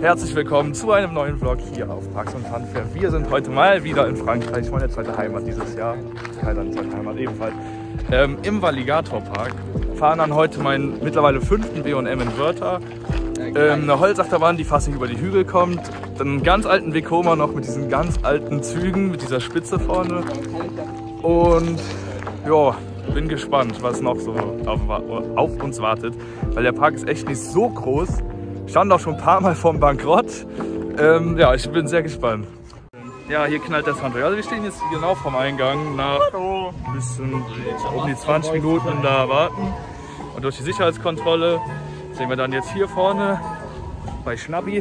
Herzlich willkommen zu einem neuen Vlog hier auf Parks und Funfair. Wir sind heute mal wieder in Frankreich, meine zweite Heimat dieses Jahr. Keine zweite Heimat ebenfalls. Im Valligator Park. Fahren dann heute meinen mittlerweile 5. B&M in Wörther. Eine Holzachterbahn, die fast nicht über die Hügel kommt. Dann einen ganz alten Vekoma noch mit diesen ganz alten Zügen, mit dieser Spitze vorne. Und ja, bin gespannt, was noch so auf uns wartet. Weil der Park ist echt nicht so groß. Stand auch schon ein paar Mal vorm Bankrott. Ja, ich bin sehr gespannt. Ja, hier knallt der Soundtrack. Also wir stehen jetzt genau vorm Eingang. Nach ein bisschen um die 20 Minuten da warten. Und durch die Sicherheitskontrolle sehen wir dann jetzt hier vorne bei Schnappi.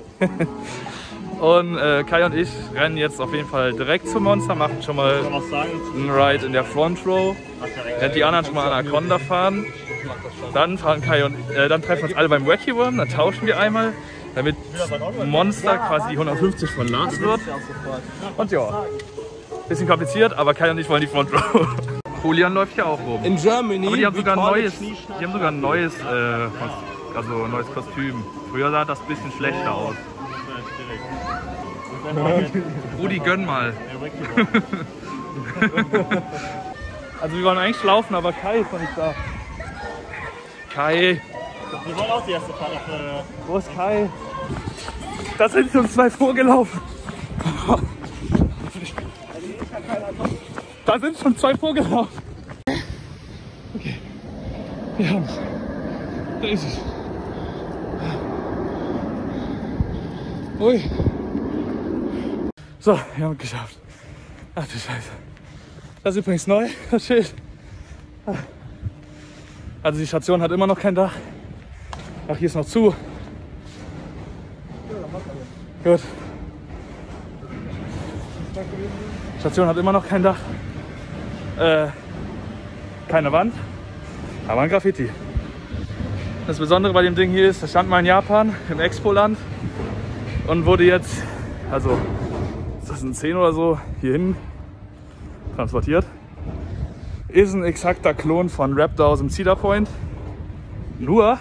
Und Kai und ich rennen jetzt auf jeden Fall direkt zum Monster, machen schon mal einen Ride in der Front Row. Während die anderen schon mal Anaconda fahren. Dann fahren Kai und dann treffen wir uns alle beim Wacky Worm, dann tauschen wir einmal, damit Monster quasi die 150 von Lars wird. Und ja, bisschen kompliziert, aber Kai und ich wollen die Front Row. Julian läuft hier auch rum. In Germany. Aber die haben sogar ein neues, neues Kostüm. Früher sah das ein bisschen schlechter aus. Rudi, gönn mal. Also wir wollen eigentlich laufen, aber Kai ist noch nicht da. Kai. Wir wollen auch die erste Fahrt. Wo ist Kai? Da sind schon 2 vorgelaufen. Da sind schon 2 vorgelaufen. Okay. Wir haben es. Da ist es. Ui. So, wir haben es geschafft. Ach du Scheiße. Das ist übrigens neu, das Schild. Also die Station hat immer noch kein Dach. Ach, hier ist noch zu. Gut. Die Station hat immer noch kein Dach. Keine Wand, aber ein Graffiti. Das Besondere bei dem Ding hier ist, das stand mal in Japan, im Expo-Land und wurde jetzt, also 2010 oder so, hierhin transportiert. Ist ein exakter Klon von Raptor aus dem Cedar Point. Nur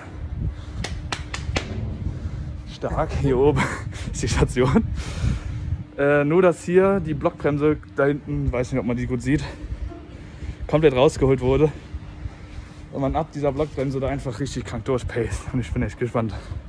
stark, hier oben ist die Station. Nur dass hier die Blockbremse da hinten, weiß nicht, ob man die gut sieht, komplett rausgeholt wurde. Und man ab dieser Blockbremse da einfach richtig krank durchpaced. Und ich bin echt gespannt.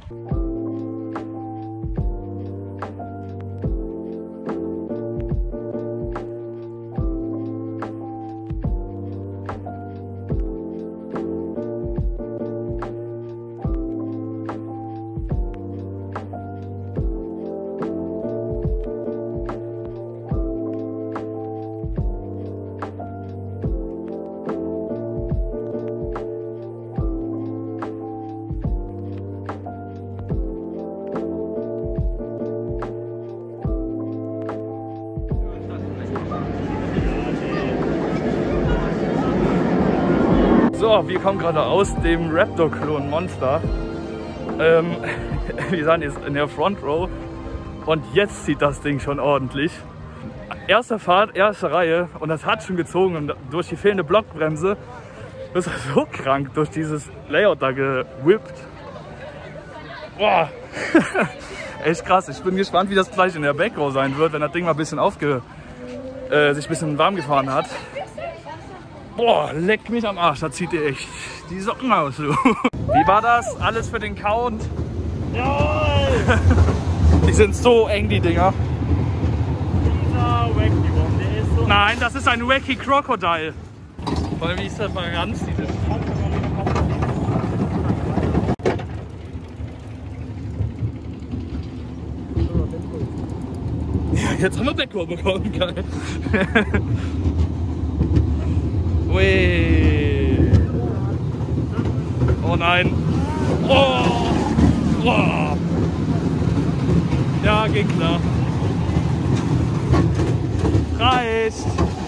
So, wir kommen gerade aus dem Raptor-Klon Monster. Wir sind jetzt in der Front Row und jetzt zieht das Ding schon ordentlich. Erste Fahrt, erste Reihe und das hat schon gezogen und durch die fehlende Blockbremse ist er so krank durch dieses Layout da gewippt. Boah, echt krass. Ich bin gespannt, wie das gleich in der Backrow sein wird, wenn das Ding mal ein bisschen sich ein bisschen warm gefahren hat. Boah, leck mich am Arsch, da zieht ihr echt die Socken aus, du. Wie war das? Alles für den Count? Jawohl! Die sind so eng, die Dinger. Dieser Wacky Worm, der ist so... Nein, das ist ein Wacky Crocodile. Vor allem, wie ist das Varianz, dieses... Ja, jetzt haben wir Backrow bekommen, geil. Ui. Oh nein. Oh. Oh. Ja, ging klar. Reicht.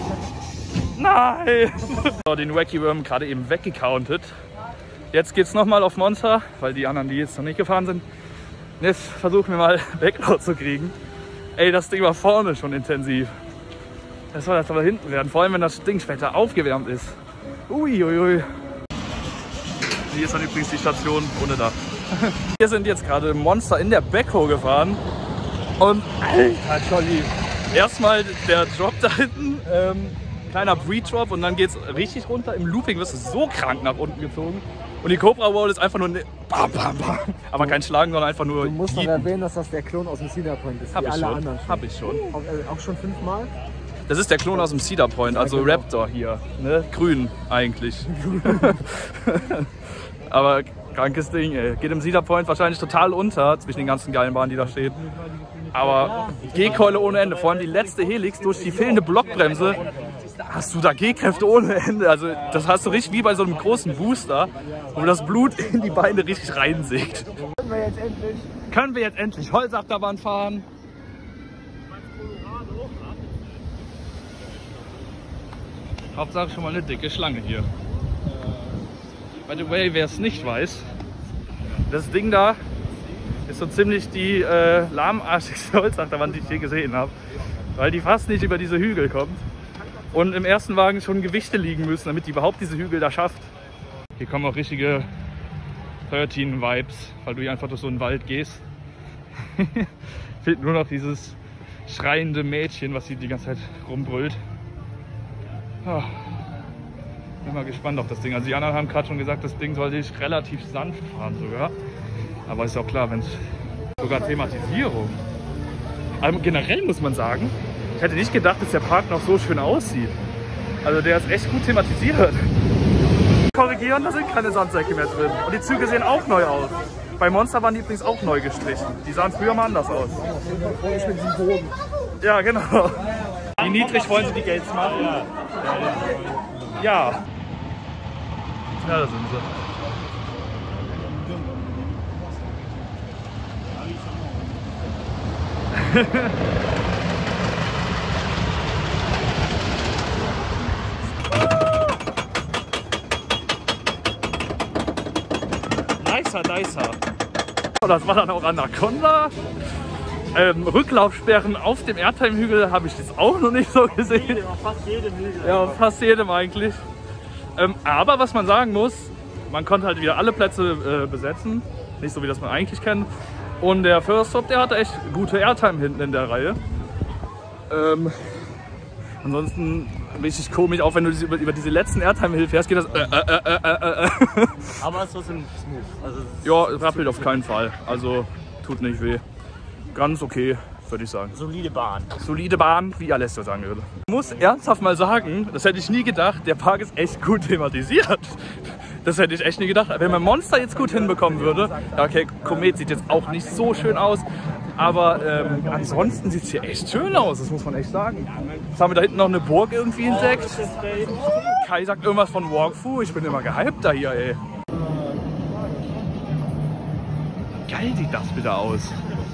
Nein. So, den Wacky Worm gerade eben weggecountet. Jetzt geht's nochmal auf Monster, weil die anderen, die jetzt noch nicht gefahren sind. Jetzt versuchen wir mal Backrow zu kriegen. Ey, das Ding war vorne schon intensiv. Das soll das aber hinten werden, vor allem wenn das Ding später aufgewärmt ist. Uiuiui. hier ist dann übrigens die Station ohne Dach. Wir sind jetzt gerade im Monster in der Backhoe gefahren. Und alter Jolly. Erstmal der Drop da hinten, kleiner Pre-Drop und dann geht's richtig runter. Im Looping wirst du so krank nach unten gezogen. Und die Cobra Roll ist einfach nur bam, bam, bam. Aber kein Schlagen, sondern einfach nur. Du musst noch erwähnen, dass das der Klon aus dem Cedar Point ist. Hab wie ich alle schon. anderen. Hab ich schon. Auch schon 5-mal? Das ist der Klon aus dem Cedar Point, also Ja, genau. Raptor hier. Ne? Grün eigentlich. Aber krankes Ding, ey. Geht im Cedar Point wahrscheinlich total unter zwischen den ganzen geilen Bahnen, die da stehen. Aber G-Keule ohne Ende. Vor allem die letzte Helix durch die fehlende Blockbremse hast du da G-Kräfte ohne Ende. Also das hast du richtig wie bei so einem großen Booster, wo das Blut in die Beine richtig reinsägt. Können wir jetzt endlich Holzachterbahn fahren? Hauptsache schon mal eine dicke Schlange hier. By the way, wer es nicht weiß, das Ding da ist so ziemlich die lahmarschigste Holzachterbahn, die ich je gesehen habe. Weil die fast nicht über diese Hügel kommt. Und im ersten Wagen schon Gewichte liegen müssen, damit die überhaupt diese Hügel da schafft. Hier kommen auch richtige 13-Vibes, weil du hier einfach durch so einen Wald gehst. Fehlt nur noch dieses schreiende Mädchen, was sie die ganze Zeit rumbrüllt. Oh. Bin mal gespannt auf das Ding. Also die anderen haben gerade schon gesagt, das Ding soll sich relativ sanft fahren sogar. Aber ist auch klar, wenn es sogar Thematisierung. Aber generell muss man sagen, ich hätte nicht gedacht, dass der Park noch so schön aussieht. Also der ist echt gut thematisiert. Korrigieren, da sind keine Sandsäcke mehr drin. Und die Züge sehen auch neu aus. Bei Monster waren die übrigens auch neu gestrichen. Die sahen früher mal anders aus. Ja, genau. Wie niedrig wollen sie die Gates machen? Ja. Ja, da sind sie. Nicer. Das war dann auch Anaconda. Rücklaufsperren auf dem Airtime-Hügel habe ich jetzt auch noch nicht so gesehen. Fast jedem Hügel. Ja, fast jedem eigentlich. Aber was man sagen muss, man konnte halt wieder alle Plätze besetzen. Nicht so wie das man eigentlich kennt. Und der First Stop, der hatte echt gute Airtime hinten in der Reihe. Ansonsten richtig komisch, auch wenn du über diese letzten Airtime-Hill fährst, geht das. Aber es ist trotzdem smooth. Also Ja, rappelt auf keinen Fall. Also tut nicht weh. Ganz okay, würde ich sagen. solide Bahn. Solide Bahn, wie Alessio sagen würde. Ich muss ernsthaft mal sagen, das hätte ich nie gedacht, der Park ist echt gut thematisiert. Das hätte ich echt nie gedacht. Wenn man Monster jetzt gut hinbekommen würde, ja okay, Komet sieht jetzt auch nicht so schön aus, aber ansonsten sieht es hier echt schön aus, das muss man echt sagen. Jetzt haben wir da hinten noch eine Burg irgendwie entdeckt. Kai sagt irgendwas von Walkthrough, ich bin immer gehypt da hier, ey. Geil sieht das wieder aus.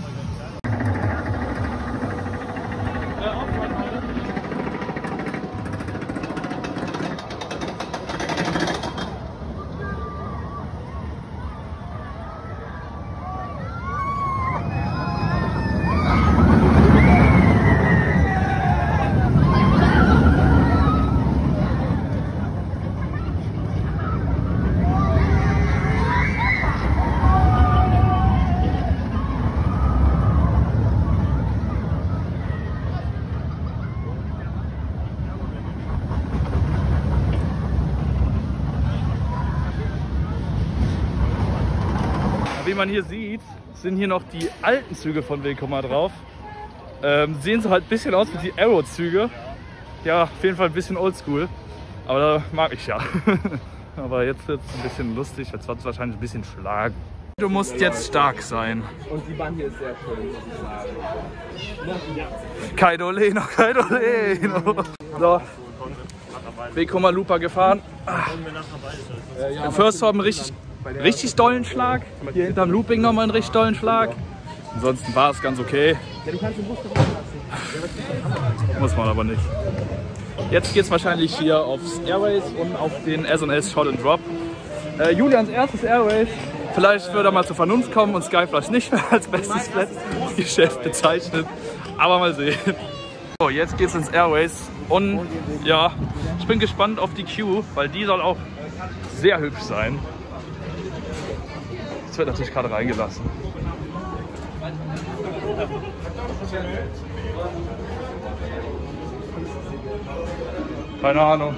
Wie man hier sieht, sind hier noch die alten Züge von Vekoma drauf. Sehen so halt ein bisschen aus wie die Aero-Züge. Ja, auf jeden Fall ein bisschen oldschool. Aber da mag ich ja. Aber jetzt wird es ein bisschen lustig, jetzt wird es wahrscheinlich ein bisschen schlagen. Du musst jetzt stark sein. Und die Bahn hier ist sehr schön, muss ich sagen. Kaidoleno, Kaidoleno. So, Vekoma Looper gefahren. Im First Stop einen richtig dollen Schlag. Hier hinterm Looping nochmal einen richtig dollen Schlag. Ansonsten war es ganz okay. Muss man aber nicht. Jetzt geht es wahrscheinlich hier aufs Airways und auf den S&S Shot and Drop. Julians erstes Airways. Vielleicht wird er mal zur Vernunft kommen und Skyflash nicht mehr als bestes Geschäft bezeichnet. Aber mal sehen. So, jetzt geht's ins Airways. Und ja, ich bin gespannt auf die Queue, weil die soll auch sehr hübsch sein. Das wird natürlich gerade reingelassen. Keine Ahnung.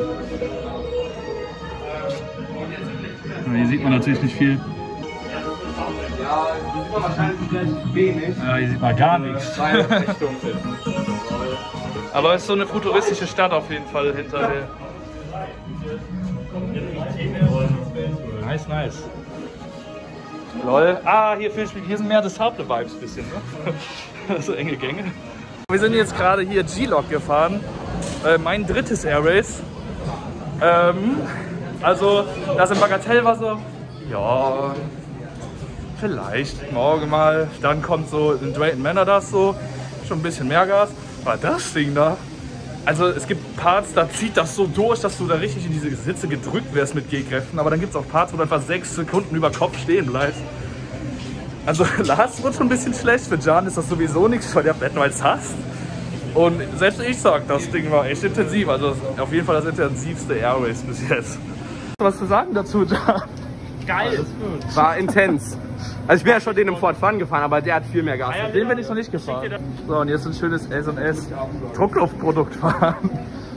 Hier sieht man natürlich nicht viel. Ja, hier sieht man wahrscheinlich gleich wenig. Ja, hier sieht man gar nichts. Weil es echt dunkel ist. Aber es ist so eine futuristische Stadt auf jeden Fall hinterher. Nice, nice. Lol. Ah, hier sind mehr des Sable-Vibes ein bisschen, ne? So enge Gänge. Wir sind jetzt gerade hier G-Log gefahren. Mein drittes Air Race. Also, das im Bagatell war so, ja, vielleicht morgen mal. Dann kommt so in Drayton Manor das so, schon ein bisschen mehr Gas. Aber das Ding da, also es gibt Parts, da zieht das so durch, dass du da richtig in diese Sitze gedrückt wirst mit G-Kräften. Aber dann gibt es auch Parts, wo du einfach 6 Sekunden über Kopf stehen bleibst. Also Lars wird schon ein bisschen schlecht, für Can ist das sowieso nichts, weil der Bettweiz hasst. Und selbst ich sag, das Ding war echt intensiv, also auf jeden Fall das intensivste Air Race bis jetzt. Was zu sagen dazu, Can? Geil. War intens. Also ich bin ja schon den im Ford Fun gefahren, aber der hat viel mehr Gas. Den bin ich noch nicht gefahren. So, und jetzt ein schönes S&S Druckluftprodukt fahren.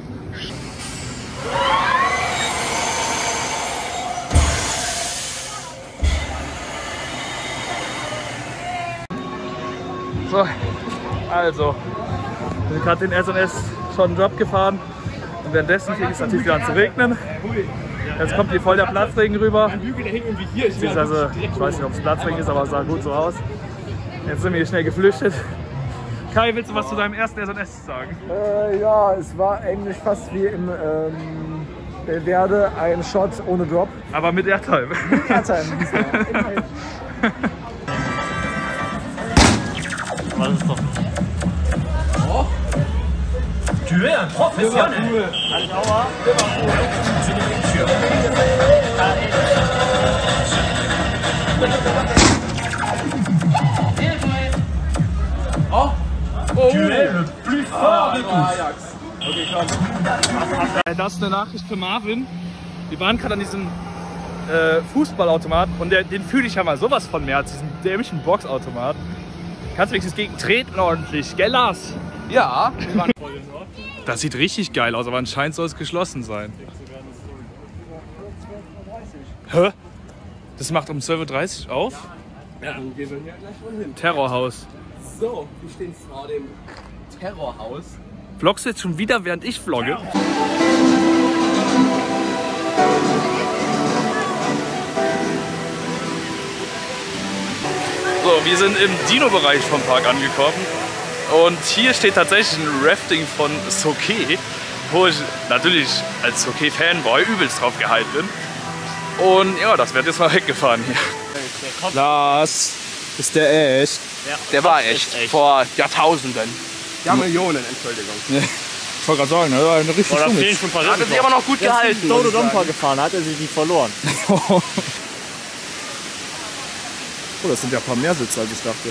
So, also, wir sind gerade den S&S schon einen Drop gefahren und währenddessen fing es natürlich wieder an zu regnen. Jetzt kommt hier voll der Platzregen rüber. Also, ich weiß nicht, ob es Platzregen ist, aber es sah gut so aus. Jetzt sind wir hier schnell geflüchtet. Kai, willst du was zu deinem ersten S&S sagen? Ja, es war eigentlich fast wie im Belverde ein Shot ohne Drop. Aber mit Airtime. Airtime. Was ist doch? Oh. Julian, professionell. Alles Dauer. Oh. Julian, plus fort de Ajax. Okay, komm. Das ist eine Nachricht für Marvin. Wir waren gerade an diesem Fußballautomat und den fühle ich ja mal sowas von mehr als diesen dämlichen Boxautomat. Kannst du wenigstens gegen treten ordentlich, gell Lars? Ja. Das sieht richtig geil aus, aber anscheinend soll es geschlossen sein. Hä? Das macht um 12:30 Uhr auf? Ja, dann gehen wir hier gleich wohl hin. Terrorhaus. So, wir stehen vor dem Terrorhaus. Vloggst du jetzt schon wieder, während ich vlogge? So, wir sind im Dino-Bereich vom Park angekommen und hier steht tatsächlich ein Rafting von Soke, wo ich natürlich als Soke-Fanboy übelst drauf gehypt bin. Und ja, das wird jetzt mal weggefahren hier. Lars, ist der echt? Ja, der war echt. Vor Jahrtausenden. Ja, Millionen, Entschuldigung. Ich wollte gerade sagen, das war eine richtig Oder schöne. fehlen schon ein paar Hat er sich aber noch gut gehalten. Dodo Domper gefahren, hat er sich nicht verloren. Oh, das sind ja ein paar mehr Sitze, als ich dachte.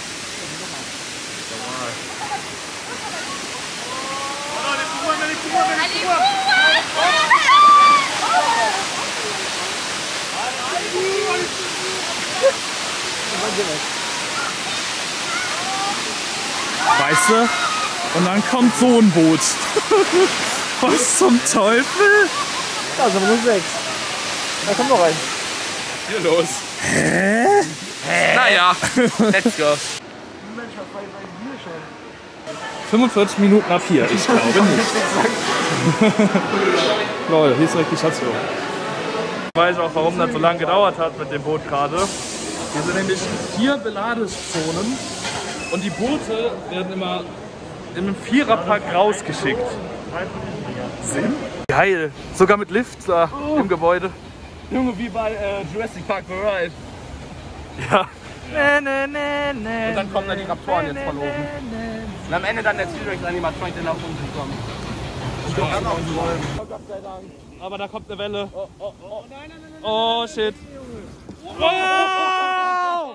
Weißt du? Und dann kommt so ein Boot. Was zum Teufel? Da sind wir nur 6. Da kommt noch eins. Hier los. Hä? Naja, let's go. 45 Minuten ab hier, ich glaube nicht. Lol, hier ist direkt die Station. Ich weiß auch, warum das so lange gedauert hat mit dem Boot gerade. Hier sind nämlich 4 Beladezonen und die Boote werden immer in einem Viererpack rausgeschickt. Sinn? Geil, sogar mit Lift da im Gebäude. Junge, wie bei Jurassic Park The Ride. Ja. Und dann kommen da die Raptoren jetzt von oben. Und am Ende dann der T-Rex-Animatronic, der nach unten kommt. Aber da kommt eine Welle. Oh shit. Wow!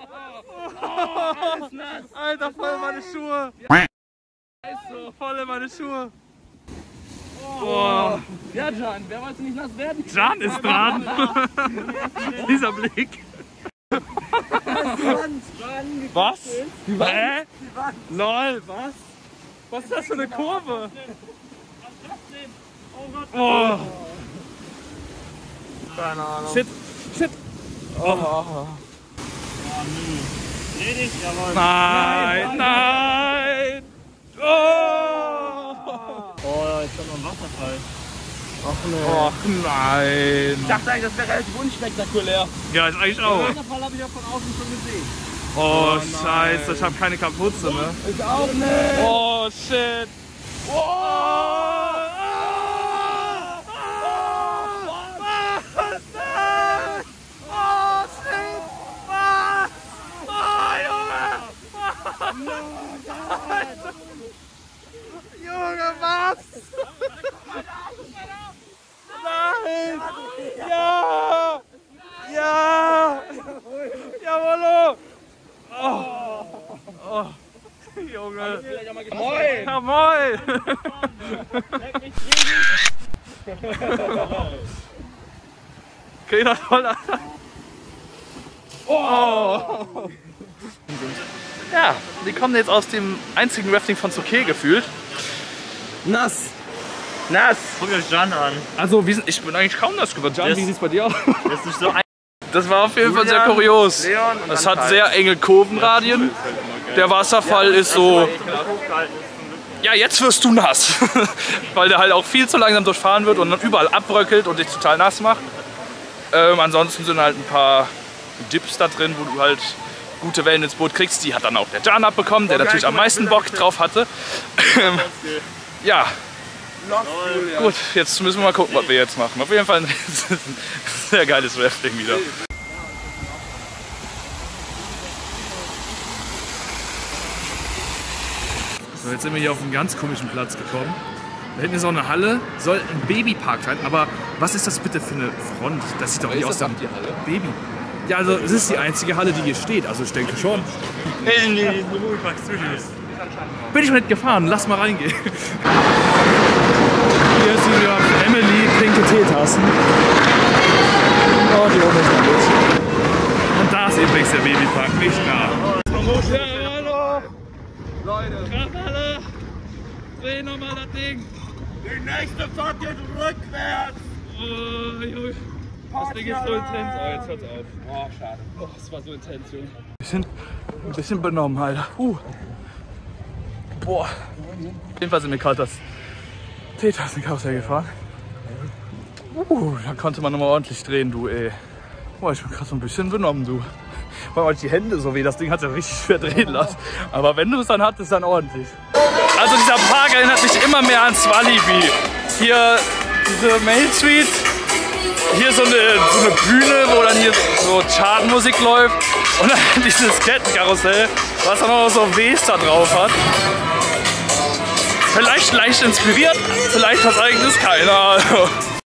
Alter, voll in meine Schuhe. Voll in meine Schuhe. Boah. Ja, Can, wer wollte nicht nass werden? Can ist dran. Dieser Blick. Was? Hä? LOL, was? Was ist das für eine Kurve? Oh. Keine Ahnung. Shit. Oh. Dreh dich, jawohl. Nein. Oh. Oh, jetzt kommt noch ein Wasserfall. Ach nee. Och nein. Ich dachte eigentlich, das wäre relativ unspektakulär. Ja, ist eigentlich auch. Den Wasserfall habe ich ja von außen schon gesehen. Oh, scheiße, ich habe keine Kapuze, ne? Ich auch nicht. Oh, shit. Junge, was? Nein! Ja! Ja! Jawollo! Oh! Oh! Junge! Moin! Ja, moin! Geht das voll an? Oh! Ja, die kommen jetzt aus dem einzigen Rafting von Zoké gefühlt. Nass! Nass! Guck dir Jan an. Also, ich bin eigentlich kaum nass geworden. Jan, wie sieht's bei dir aus? Das ist nicht so ein. Das war auf jeden Fall sehr kurios. Leon und Es dann hat Kai. sehr enge Kurvenradien. Der Wasserfall ist so. Ja, jetzt wirst du nass. Weil der halt auch viel zu langsam durchfahren wird und dann überall abbröckelt und dich total nass macht. Ansonsten sind halt ein paar Dips da drin, wo du halt gute Wellen ins Boot kriegst. Die hat dann auch der Jan abbekommen, der natürlich am meisten Bock drauf hatte. Ja. Gut, jetzt müssen wir mal gucken, was wir jetzt machen. Auf jeden Fall ein sehr geiles Rafting wieder. So, jetzt sind wir hier auf einen ganz komischen Platz gekommen. Da hinten ist auch eine Halle, soll ein Babypark sein, aber was ist das bitte für eine Front? Das sieht doch nicht aus wie die Halle. Baby. Ja, also es ist die einzige Halle, die hier steht, also ich denke schon. Nee, Babypark Studios. Bin ich noch nicht gefahren, lass mal reingehen. Hier ist wieder Emily, pinke Teetassen. Oh, die Oma ist gut. Und da ist übrigens der Babypark, nicht da. Ja, hallo! Leute, Krawalle! Dreh nochmal das Ding! die nächste Fahrt geht rückwärts! Oh, Junge. Das Ding ist so intens. Oh, jetzt hört's auf. Oh, schade. Oh, das war so intens, Junge. Ein bisschen benommen, Alter. Boah. Auf jeden Fall sind wir gerade das Teetassenkarussell gefahren. Da konnte man nochmal ordentlich drehen, du ey. Boah, ich bin gerade so ein bisschen benommen, du. Weil man die Hände so weh, das Ding hat ja richtig schwer drehen lassen. Aber wenn du es dann hattest, dann ordentlich. Also dieser Park erinnert mich immer mehr an Walibi. Hier diese Main Street. Hier so eine Bühne, wo dann hier so Chartmusik läuft. Und dann dieses Kettenkarussell, was dann auch so Ws da drauf hat. Vielleicht leicht inspiriert, vielleicht was eigenes, keine Ahnung.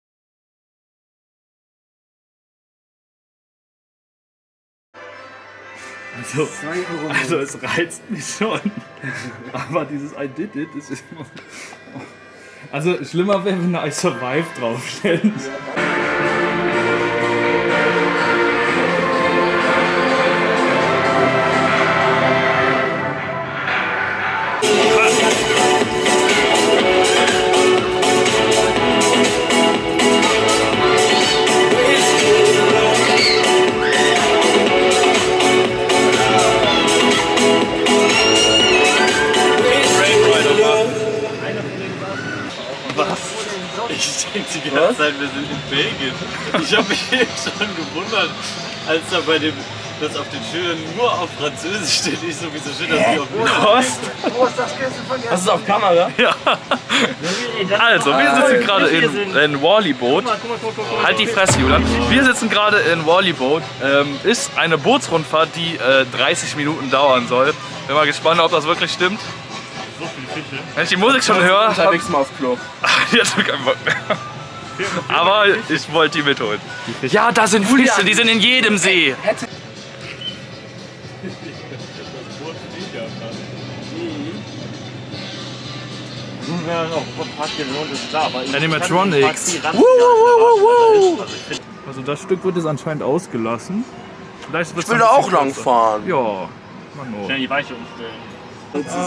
Also es reizt mich schon. Aber dieses I did it ist immer. Also schlimmer wäre, wenn da I survived draufsteht. Ich denke die ganze Zeit, wir sind in Belgien. Ich habe mich eben schon gewundert, als da bei dem, das auf den Schildern nur auf Französisch steht. Ich so, wieso steht das hier auf Post? Wo ist das Kissen von Hast du es auf Kamera? Ja. Also, wir sitzen gerade in Wally Boat. Halt die Fresse, Julian. Wir sitzen gerade in Wally Boat. Ist eine Bootsrundfahrt, die 30 Minuten dauern soll. Bin mal gespannt, ob das wirklich stimmt. So viele Fische. Wenn ich die Musik schon höre, unterwegs mal auf Klo. jetzt habe ich keinen Bock mehr. Aber ich wollte die mitholen. Ja, da sind Fische, die sind in jedem See. Ja, noch fast gelohnt, ist klar. Animatronics. Also das Stück wird jetzt anscheinend ausgelassen. Vielleicht Ich will da auch lang fahren. Ja. Mano. Schnell die Weiche umstellen. It's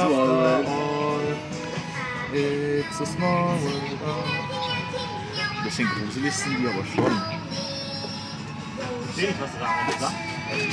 a small world. Ein bisschen gruselig sind die aber schon. Ich sehe nicht, was du da am Ende sagst.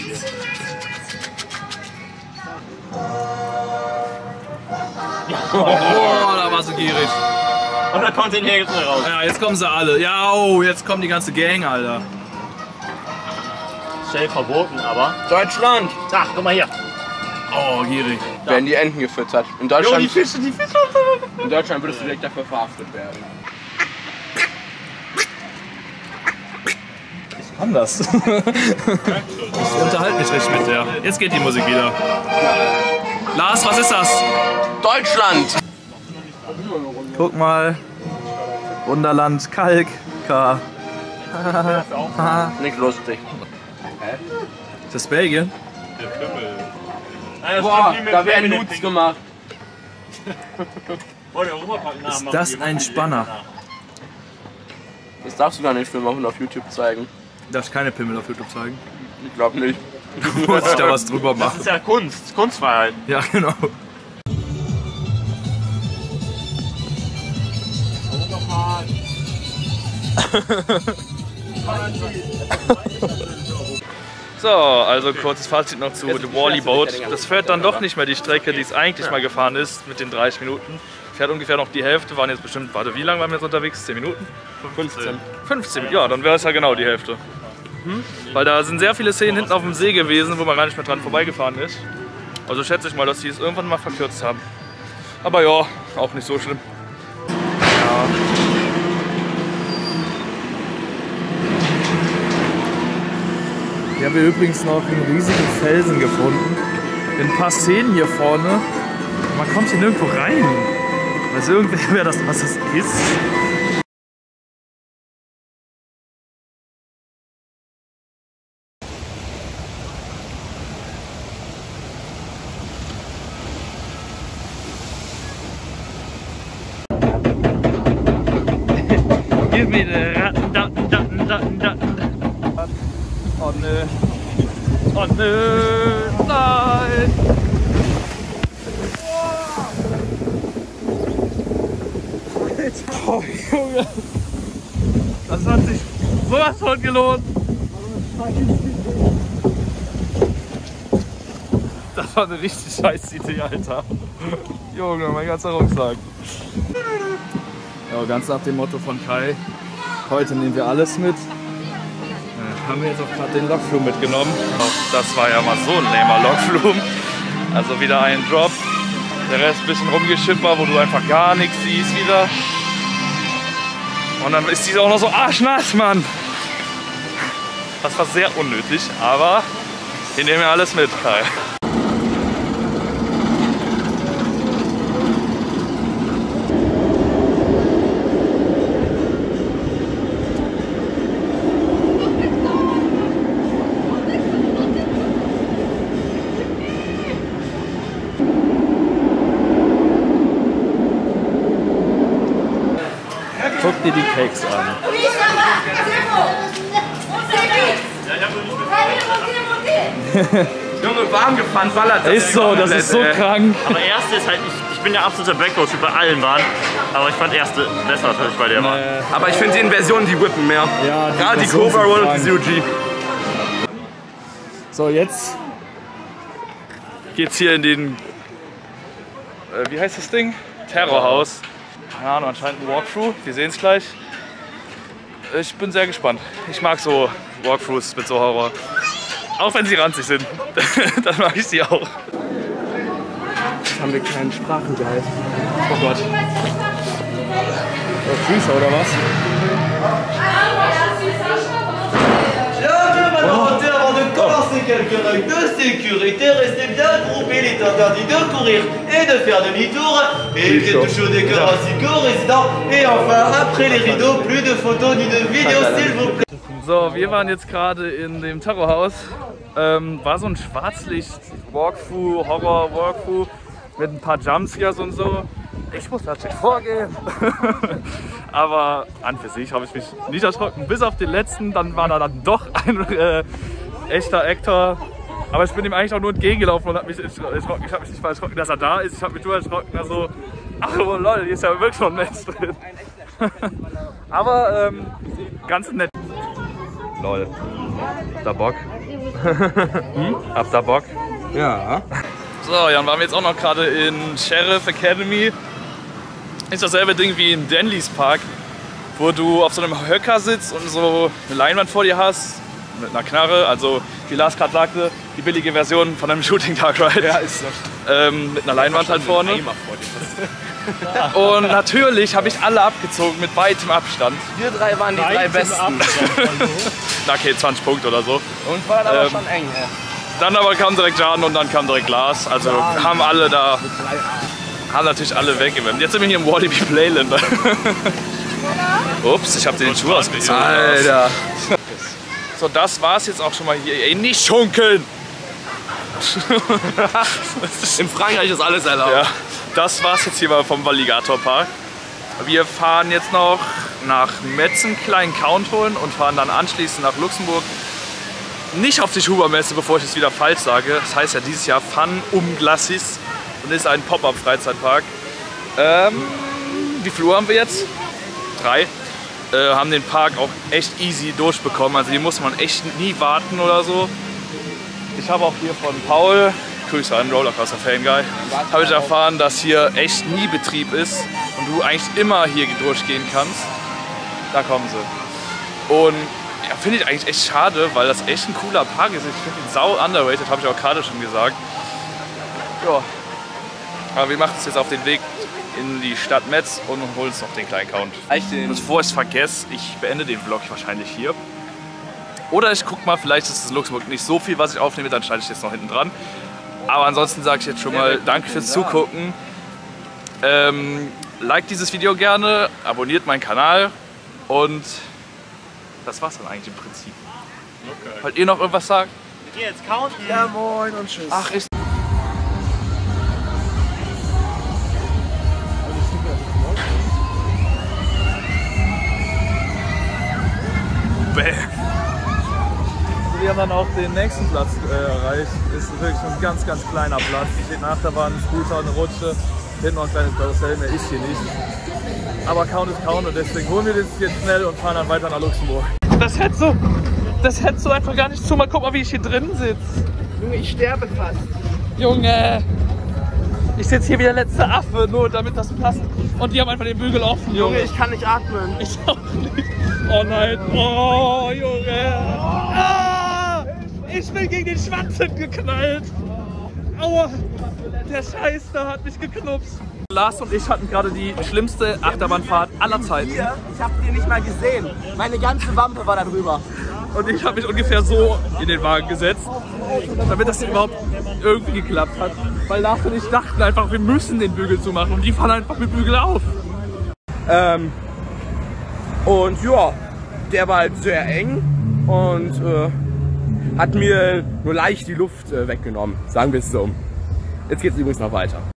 Oh, da war so gierig. Und da kommt den jetzt raus. Ja, jetzt kommen sie alle. Ja, oh, jetzt kommt die ganze Gang, Alter. Schnell verboten, aber. Deutschland! Ach, guck mal hier. Oh, gierig. Werden die Enten gefüttert. In Jo, Deutschland, die Fische. in Deutschland würdest du direkt dafür verhaftet werden. Anders. Ich unterhalte mich richtig mit der. Jetzt geht die Musik wieder. Lars, was ist das? Deutschland! Guck mal. Wunderland, Kalk, K. Nicht lustig. Ist das Belgien? Boah, da werden Nudes gemacht. Ist das ein Spanner? Das darfst du gar nicht filmen auf YouTube zeigen. Darf ich keine Pimmel auf YouTube zeigen? Ich glaube nicht. Muss ich da was drüber Das machen? ist ja Kunst. Kunstfreiheit. Ja, genau. So, also kurzes Fazit noch zu The Wally Boat. Das fährt dann doch nicht mehr die Strecke, die es eigentlich mal gefahren ist, mit den 30 Minuten. Fährt ungefähr noch die Hälfte, waren jetzt bestimmt, warte, wie lange waren wir jetzt unterwegs? 10 Minuten? 15. 15, ja, dann wäre es ja genau die Hälfte. Weil da sind sehr viele Szenen hinten auf dem See gewesen, wo man gar nicht mehr dran vorbeigefahren ist. Also schätze ich mal, dass sie es irgendwann mal verkürzt haben. Aber ja, auch nicht so schlimm. Ja. Hier haben wir übrigens noch einen riesigen Felsen gefunden. In ein paar Szenen hier vorne. Man kommt hier nirgendwo rein. Weiß irgendwer, was das ist? Gib mir den Ratten. Oh nö. Oh nö. Nein. Oh Junge. Das hat sich sowas von gelohnt. Das war eine richtig scheiß Idee, Alter. Junge, mein ganzer Rucksack. Ja, ganz nach dem Motto von Kai. Heute nehmen wir alles mit. Haben wir jetzt auch gerade den Lokflum mitgenommen. Das war ja mal so ein lamer Lokflum. Also wieder ein Drop. Der Rest ein bisschen rumgeschipper, wo du einfach gar nichts siehst wieder. Und dann ist die auch noch so arschnass, Mann. Das war sehr unnötig, aber wir nehmen ja alles mit, Kai. Guck dir die Cakes an. Junge, warm gefahren, ballert das. Ist so, das ist so krank. Aber erste ist halt, ich bin der absolute Backroad-Typ bei allen Bahnen. Aber ich fand erste besser, als ich bei der war. Aber ich finde die in Versionen, die whippen mehr. Ja, gerade die Versionen Cobra sind Roll und krank. die COG. So, jetzt geht's hier in den, wie heißt das Ding? Terrorhaus. Keine Ahnung, anscheinend ein Walkthrough. Wir sehen es gleich. Ich bin sehr gespannt. Ich mag so Walkthroughs mit so Horror. Auch wenn sie ranzig sind. Dann mag ich sie auch. Jetzt haben wir keinen Sprachengeist. Oh Gott. Füße oder was? Avant de commencer quelques règles de sécurité, restez bien groupés, il est interdit de courir et de faire demi-tour. Évitez de toucher au décor ainsi qu'aux résidents. Et enfin, après les rideaux, plus de photos ni de vidéos, s'il vous plaît. So, wir waren jetzt gerade in dem Terrorhaus. War so ein Schwarzlicht-Walkthrough, Horror-Walkthrough mit ein paar Jumpscares und so. Ich muss natürlich vorgehen. Aber an für sich habe ich mich nicht erschrocken. Bis auf den letzten, dann war da dann doch ein echter Actor Aber ich bin ihm eigentlich auch nur entgegengelaufen und hab mich erschrocken. Ich habe mich nicht mal erschrocken, dass er da ist. Ich habe mich nur erschrocken, also, ach oh lol, hier ist ja wirklich noch ein Mensch drin. Aber ganz nett. Lol. Habt ihr Bock? Habt ihr Bock? Ja. So, dann waren wir jetzt auch noch gerade in Sheriff Academy. Ist dasselbe Ding wie in Denley's Park, wo du auf so einem Höcker sitzt und so eine Leinwand vor dir hast. Mit einer Knarre, also wie Lars gerade sagte, die billige Version von einem Shooting Dark Ride. Ja, ist das. Mit einer Leinwand halt vorne. Und natürlich habe ich alle abgezogen mit weitem Abstand. Wir drei waren die drei Besten. Na okay, 20 Punkte oder so. Und war aber schon eng, ja. Dann aber kam direkt Jan und dann kam direkt Lars. Also haben alle da, haben natürlich alle weggewinnen. Jetzt sind wir hier im Walibi Playland. Ups, ich habe dir den Schuh ausgezogen. Alter. So, das war's jetzt auch schon mal hier. Ey, nicht schunkeln! In Frankreich ist alles erlaubt. Ja, das war's jetzt hier mal vom Walligator Park. Wir fahren jetzt noch nach Metzen, kleinen Count holen und fahren dann anschließend nach Luxemburg. Nicht auf die Schubermesse, bevor ich es wieder falsch sage. Das heißt ja dieses Jahr Fun um Glacis und ist ein Pop-Up-Freizeitpark. Wie viel Uhr haben wir jetzt? 3. Haben den Park auch echt easy durchbekommen. Also hier muss man echt nie warten oder so. Ich habe auch hier von Paul, Grüße an Rollercoaster Fanguy, habe ich erfahren, dass hier echt nie Betrieb ist und du eigentlich immer hier durchgehen kannst. Da kommen sie. Und ja, finde ich eigentlich echt schade, weil das echt ein cooler Park ist. Ich finde ihn sau underrated, habe ich auch gerade schon gesagt. Ja. Aber wir machen es jetzt auf den Weg in die Stadt Metz und holen uns noch den kleinen Count. Bevor ich es vergesse, ich beende den Vlog wahrscheinlich hier. Oder ich gucke mal, vielleicht ist es in Luxemburg nicht so viel, was ich aufnehme, dann schneide ich jetzt noch hinten dran. Aber ansonsten sage ich jetzt schon mal danke fürs Zugucken. Liked dieses Video gerne, abonniert meinen Kanal und das war's dann eigentlich im Prinzip. Okay. Wollt ihr noch irgendwas sagen? Wir gehen jetzt counten. Ja, moin und tschüss. Ach, ich Wir haben dann auch den nächsten Platz erreicht. Ist wirklich ein ganz, ganz kleiner Platz. Hier steht eine Achterbahn, ein Scooter, eine Rutsche. Hinten noch ein kleines Karussell, mehr ist hier nicht. Aber Count ist Count und deswegen holen wir das jetzt schnell und fahren dann weiter nach Luxemburg. Das hättest du einfach gar nicht zu. Mal guck mal, wie ich hier drin sitze. Junge, ich sterbe fast. Junge! Ich sitze hier wie der letzte Affe, nur damit das passt. Und die haben einfach den Bügel offen, Junge. Junge, ich kann nicht atmen. Ich auch nicht. Oh nein. Oh, Junge. Ah, ich bin gegen den Schwanz geknallt. Aua. Der Scheiß da hat mich geknupst. Lars und ich hatten gerade die schlimmste Achterbahnfahrt aller Zeiten. Ich hab den nicht mal gesehen. Meine ganze Wampe war da drüber. Und ich habe mich ungefähr so in den Wagen gesetzt, damit das überhaupt irgendwie geklappt hat. Weil Lars und ich dachten einfach, wir müssen den Bügel zumachen und die fahren einfach mit Bügel auf. Und ja, der war halt sehr eng und hat mir nur leicht die Luft weggenommen, sagen wir es so. Jetzt geht es übrigens noch weiter.